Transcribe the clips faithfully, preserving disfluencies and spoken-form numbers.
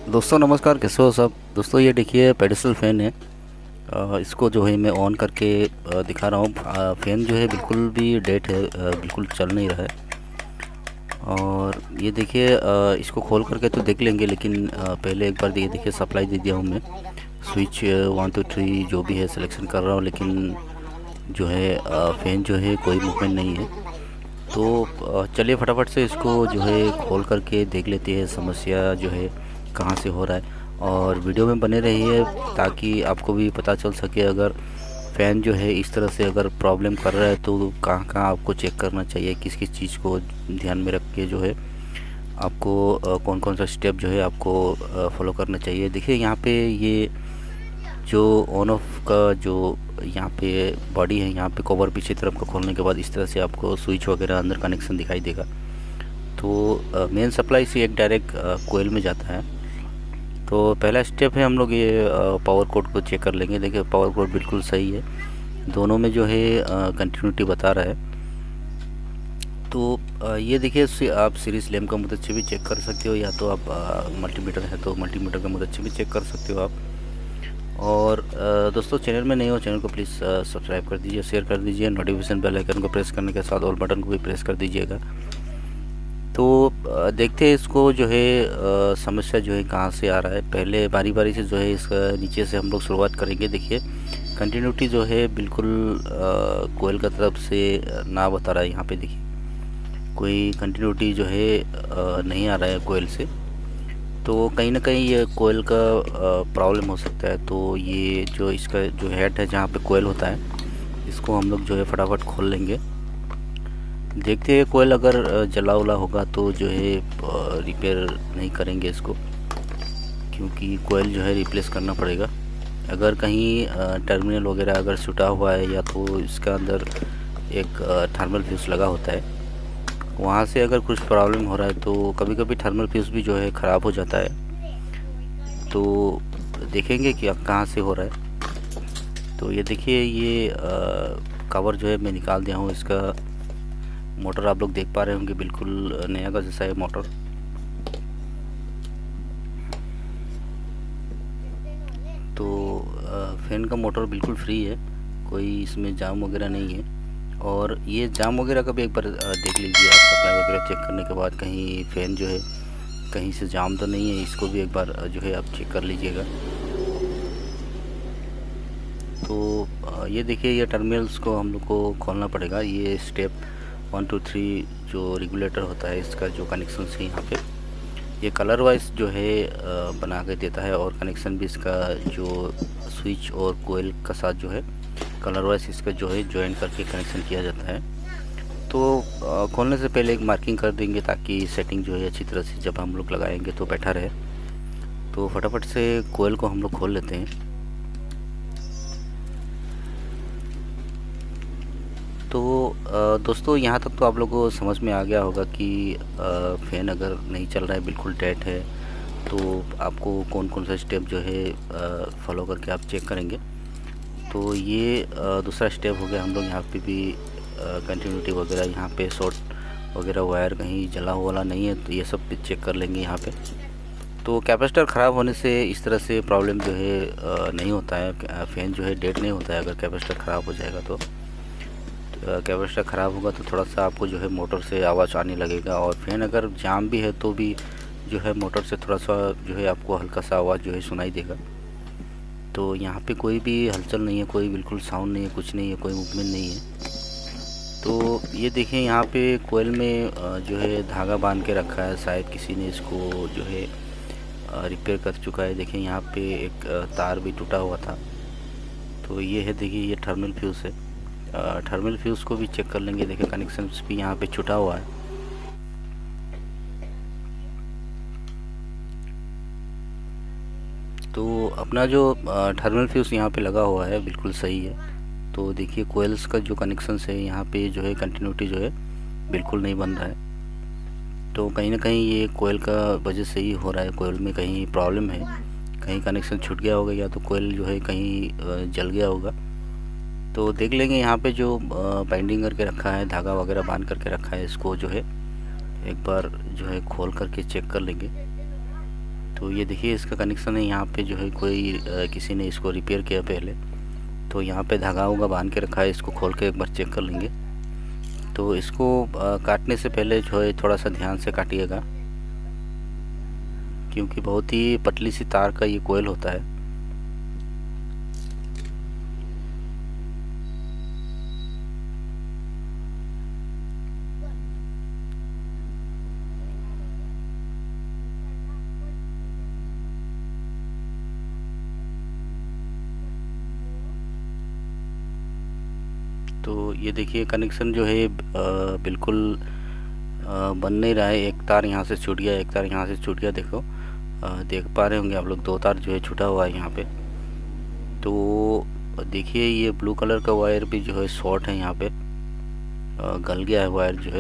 दोस्तों नमस्कार, कैसे हो सब। दोस्तों ये देखिए पेडिसल फ़ैन है। अ, इसको जो है मैं ऑन करके अ, दिखा रहा हूँ। अ, फ़ैन जो है बिल्कुल भी डेड है, अ, बिल्कुल चल नहीं रहा है। और ये देखिए अ, इसको खोल करके तो देख लेंगे, लेकिन अ, पहले एक बार ये देखिए सप्लाई दे दिया हूँ मैं। स्विच वन टू थ्री जो भी है सिलेक्शन कर रहा हूँ, लेकिन जो है अ, फ़ैन जो है कोई मूवमेंट नहीं है। तो अ, चलिए फटाफट से इसको जो है खोल करके देख लेते हैं, समस्या जो है कहाँ से हो रहा है। और वीडियो में बने रहिए ताकि आपको भी पता चल सके, अगर फ़ैन जो है इस तरह से अगर प्रॉब्लम कर रहा है तो कहाँ कहाँ आपको चेक करना चाहिए, किस किस चीज़ को ध्यान में रख के जो है आपको अ, कौन कौन सा स्टेप जो है आपको फॉलो करना चाहिए। देखिए यहाँ पे ये जो ऑन ऑफ का जो यहाँ पे बॉडी है, यहाँ पे कवर पीछे तरफ का खोलने के बाद इस तरह से आपको स्विच वगैरह अंदर कनेक्शन दिखाई देगा। तो मेन सप्लाई से एक डायरेक्ट कोयल में जाता है। तो पहला स्टेप है, हम लोग ये पावर कोड को चेक कर लेंगे। देखिए पावर कोड बिल्कुल सही है, दोनों में जो है कंटिन्यूटी बता रहा है। तो अ, ये देखिए इससे आप सीरीज लैम्प का मदद से भी चेक कर सकते हो, या तो आप मल्टीमीटर है तो मल्टीमीटर का मदद से भी चेक कर सकते हो आप। और अ, दोस्तों चैनल में नहीं हो, चैनल को प्लीज़ सब्सक्राइब कर दीजिए, शेयर कर दीजिए, नोटिफिकेशन बेल आइकन को प्रेस करने के साथ ऑल बटन को भी प्रेस कर दीजिएगा। तो अ, देखते हैं इसको जो है अ, समस्या जो है कहाँ से आ रहा है। पहले बारी बारी से जो है इसका नीचे से हम लोग शुरुआत करेंगे। देखिए कंटिन्यूटी जो है बिल्कुल कोयल का तरफ से ना बता रहा है। यहाँ पे देखिए कोई कंटिन्यूटी जो है अ, नहीं आ रहा है कोयल से। तो कहीं ना कहीं ये कोयल का प्रॉब्लम हो सकता है। तो ये जो इसका जो हेड है जहाँ पे कोयल होता है, इसको हम लोग जो है फटाफट खोल लेंगे। देखते हैं कोयल अगर अ, जला उला होगा तो जो है रिपेयर नहीं करेंगे इसको, क्योंकि कोयल जो है रिप्लेस करना पड़ेगा। अगर कहीं अ, टर्मिनल वगैरह अगर छूटा हुआ है, या तो इसका अंदर एक थर्मल फ्यूज़ लगा होता है, वहाँ से अगर कुछ प्रॉब्लम हो रहा है तो कभी कभी थर्मल फ्यूज़ भी जो है ख़राब हो जाता है। तो देखेंगे कि अब कहाँ से हो रहा है। तो ये देखिए ये आ, कवर जो है मैं निकाल दिया हूँ। इसका मोटर आप लोग देख पा रहे होंगे, बिल्कुल नया का जैसा है मोटर। तो फ़ैन का मोटर बिल्कुल फ्री है, कोई इसमें जाम वगैरह नहीं है। और ये जाम वगैरह का भी एक बार अ, देख लीजिए आप, सप्लाई वगैरह चेक करने के बाद कहीं फ़ैन जो है कहीं से जाम तो नहीं है, इसको भी एक बार अ, जो है आप चेक कर लीजिएगा। तो अ, ये देखिए ये टर्मिनल्स को हम लोग को खोलना पड़ेगा। ये स्टेप वन टू थ्री जो रेगुलेटर होता है, इसका जो कनेक्शन है यहाँ पे ये कलर वाइज जो है अ, बना के देता है। और कनेक्शन भी इसका जो स्विच और कोयल का साथ जो है कलर वाइज इसका जो है जॉइन करके कनेक्शन किया जाता है। तो अ, खोलने से पहले एक मार्किंग कर देंगे ताकि सेटिंग जो है अच्छी तरह से जब हम लोग लगाएंगे तो बैठा रहे। तो फटाफट से कोयल को हम लोग खोल लेते हैं। तो अ, दोस्तों यहाँ तक तो आप लोगों को समझ में आ गया होगा कि अ, फ़ैन अगर नहीं चल रहा है, बिल्कुल डेड है, तो आपको कौन कौन सा स्टेप जो है फॉलो करके आप चेक करेंगे। तो ये अ, दूसरा स्टेप हो गया। हम लोग यहाँ पे भी कंटिन्यूटी वगैरह, यहाँ पे शॉर्ट वगैरह वायर कहीं जला हुआ नहीं है, तो ये सब भी चेक कर लेंगे यहाँ पे। तो कैपेसिटर ख़राब होने से इस तरह से प्रॉब्लम जो है अ, नहीं होता है। फ़ैन जो है डेड नहीं होता है अगर कैपेसिटर ख़राब हो जाएगा तो। कैपेसिटर ख़राब होगा तो थोड़ा सा आपको जो है मोटर से आवाज़ आने लगेगा। और फ़ैन अगर जाम भी है तो भी जो है मोटर से थोड़ा सा जो है आपको हल्का सा आवाज़ जो है सुनाई देगा। तो यहाँ पे कोई भी हलचल नहीं है, कोई बिल्कुल साउंड नहीं है, कुछ नहीं है, कोई मूवमेंट नहीं है। तो ये देखें यहाँ पे कोयल में अ, जो है धागा बांध के रखा है, शायद किसी ने इसको जो है रिपेयर कर चुका है। देखें यहाँ पे एक अ, तार भी टूटा हुआ था। तो ये है, देखिए ये थर्मल फ्यूज़ है। थर्मल फ्यूज़ को भी चेक कर लेंगे। देखिए कनेक्शन भी यहाँ पे छूटा हुआ है। तो अपना जो थर्मल फ्यूज़ यहाँ पे लगा हुआ है बिल्कुल सही है। तो देखिए कोयल्स का जो कनेक्शन है यहाँ पे जो है कंटिन्यूटी जो है बिल्कुल नहीं बन रहा है। तो कहीं ना कहीं ये कोयल का वजह से ही हो रहा है, कोयल में कहीं प्रॉब्लम है, कहीं कनेक्शन छूट गया होगा, या तो कोयल जो है कहीं अ, जल गया होगा। तो देख लेंगे यहाँ पे जो बाइंडिंग करके रखा है, धागा वगैरह बांध करके रखा है, इसको जो है एक बार जो है खोल करके चेक कर लेंगे। तो ये देखिए इसका कनेक्शन है, यहाँ पे जो है कोई आ, किसी ने इसको रिपेयर किया पहले, तो यहाँ पे धागा होगा बांध के रखा है। इसको खोल के एक बार चेक कर लेंगे। तो इसको आ, काटने से पहले जो है थोड़ा सा ध्यान से काटिएगा, क्योंकि बहुत ही पतली सी तार का ये कोयल होता है। तो ये देखिए कनेक्शन जो है आ, बिल्कुल आ, बन नहीं रहा है। एक तार यहाँ से छूट गया, एक तार यहाँ से छूट गया। देखो आ, देख पा रहे होंगे आप लोग, दो तार जो है छूटा हुआ है यहाँ पे। तो देखिए ये ब्लू कलर का वायर भी जो है शॉर्ट है, यहाँ पे आ, गल गया है वायर जो है।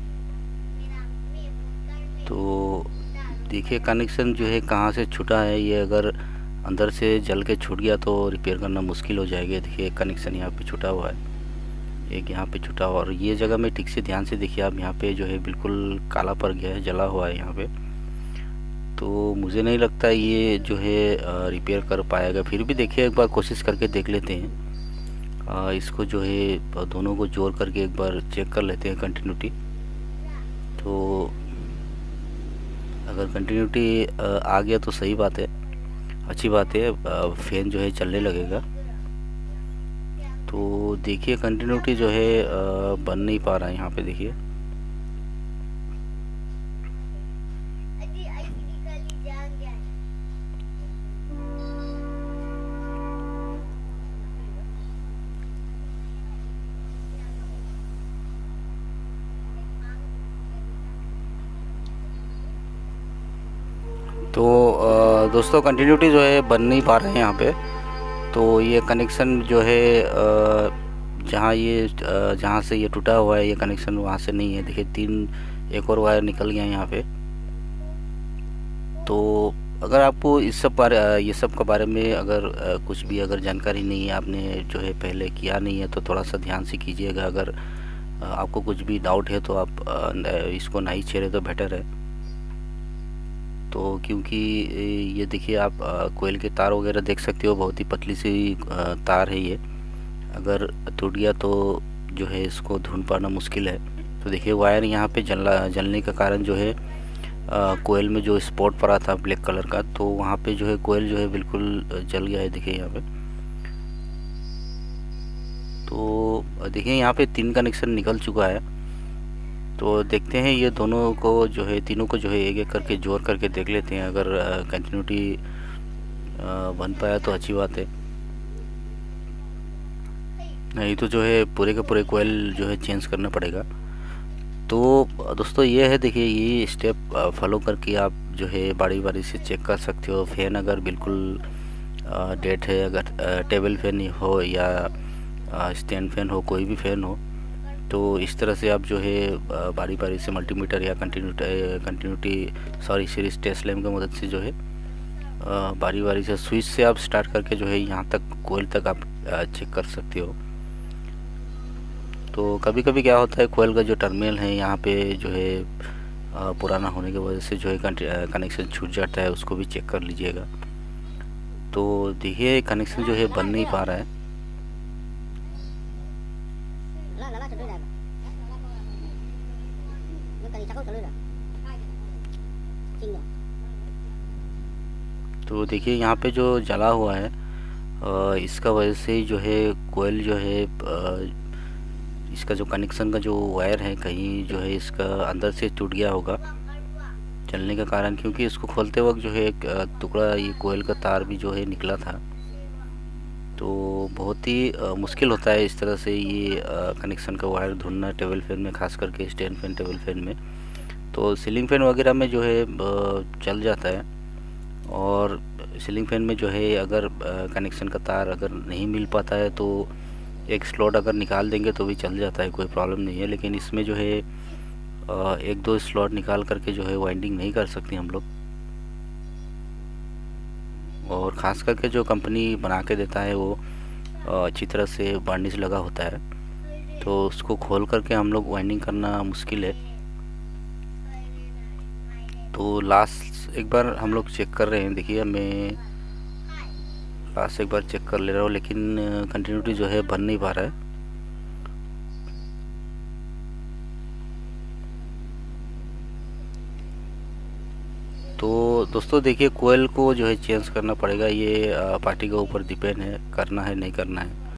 तो देखिए कनेक्शन जो है कहाँ से छूटा है, ये अगर अंदर से जल के छूट गया तो रिपेयर करना मुश्किल हो जाएगा। देखिए कनेक्शन यहाँ पे छूटा हुआ है, एक यहाँ पे छूटा हुआ, और ये जगह में ठीक से ध्यान से देखिए आप, यहाँ पे जो है बिल्कुल काला पड़ गया है, जला हुआ है यहाँ पे। तो मुझे नहीं लगता ये जो है रिपेयर कर पाएगा। फिर भी देखिए एक बार कोशिश करके देख लेते हैं। आ, इसको जो है दोनों को जोड़ करके एक बार चेक कर लेते हैं कंटिन्यूटी। तो अगर कंटिन्यूटी आ गया तो सही बात है, अच्छी बात है, फैन जो है चलने लगेगा। तो देखिए कंटिन्यूटी जो है बन नहीं पा रहा है यहाँ पे। देखिए तो आ, दोस्तों कंटिन्यूटी जो है बन नहीं पा रहे हैं यहाँ पे। तो ये कनेक्शन जो है जहाँ ये जहाँ से ये टूटा हुआ है ये कनेक्शन वहाँ से नहीं है। देखिए तीन एक और वायर निकल गया है यहाँ पे। तो अगर आपको इस सब बारे ये सब के बारे में अगर कुछ भी अगर जानकारी नहीं है, आपने जो है पहले किया नहीं है, तो थोड़ा सा ध्यान से कीजिएगा। अगर आपको कुछ भी डाउट है तो आप इसको नहीं छेड़े तो बेटर है। तो क्योंकि ये देखिए आप कोयल के तार वगैरह देख सकते हो, बहुत ही पतली सी तार है ये। अगर टूट गया तो जो है इसको ढूंढ पाना मुश्किल है। तो देखिए वायर यहाँ पे जलना जलने का कारण जो है कोयल में जो स्पॉट पड़ा था ब्लैक कलर का, तो वहाँ पे जो है कोयल जो है बिल्कुल जल गया है। देखिए यहाँ पे, तो देखिए यहाँ पे तीन कनेक्शन निकल चुका है। तो देखते हैं ये दोनों को जो है तीनों को जो है एक एक करके जोड़ करके देख लेते हैं। अगर कंटिन्यूटी बन पाया तो अच्छी बात है, नहीं तो जो है पूरे के पूरे कोयल जो है चेंज करना पड़ेगा। तो दोस्तों ये है, देखिए ये स्टेप फॉलो करके आप जो है बारी बारी से चेक कर सकते हो। फैन अगर बिल्कुल डेड है, अगर टेबल फैन हो या स्टैंड फैन हो, कोई भी फैन हो, तो इस तरह से आप जो है बारी बारी से मल्टीमीटर या continuity continuity sorry series test lamp की मदद से जो है बारी बारी से स्विच से आप स्टार्ट करके जो है यहाँ तक कोयल तक आप चेक कर सकते हो। तो कभी कभी क्या होता है, कोयल का जो टर्मिनल है यहाँ पे जो है पुराना होने की वजह से जो है कनेक्शन छूट जाता है, उसको भी चेक कर लीजिएगा। तो देखिए कनेक्शन जो है बन नहीं पा रहा है। तो देखिए यहाँ पे जो जला हुआ है इसका वजह से जो है कोयल जो है इसका जो कनेक्शन का जो वायर है कहीं जो है इसका अंदर से टूट गया होगा जलने का कारण, क्योंकि इसको खोलते वक्त जो है एक टुकड़ा ये कोयल का तार भी जो है निकला था। तो बहुत ही मुश्किल होता है इस तरह से ये कनेक्शन का वायर ढूंढना टेबल फैन में, खास करके स्टैंड फैन टेबल फैन में। तो सीलिंग फैन वगैरह में जो है चल जाता है, और सीलिंग फैन में जो है अगर कनेक्शन का तार अगर नहीं मिल पाता है तो एक स्लॉट अगर निकाल देंगे तो भी चल जाता है, कोई प्रॉब्लम नहीं है। लेकिन इसमें जो है एक दो स्लॉट निकाल करके जो है वाइंडिंग नहीं कर सकते हम लोग, और ख़ास करके जो कंपनी बना के देता है वो अच्छी तरह से वार्निश लगा होता है, तो उसको खोल करके हम लोग वाइंडिंग करना मुश्किल है। तो लास्ट एक बार हम लोग चेक कर रहे हैं। देखिए मैं लास्ट से एक बार चेक कर ले रहा हूँ, लेकिन कंटिन्यूटी जो है बन नहीं पा रहा है। तो दोस्तों देखिए कोयल को जो है चेंज करना पड़ेगा। ये पार्टी के ऊपर डिपेंड है, करना है नहीं करना है।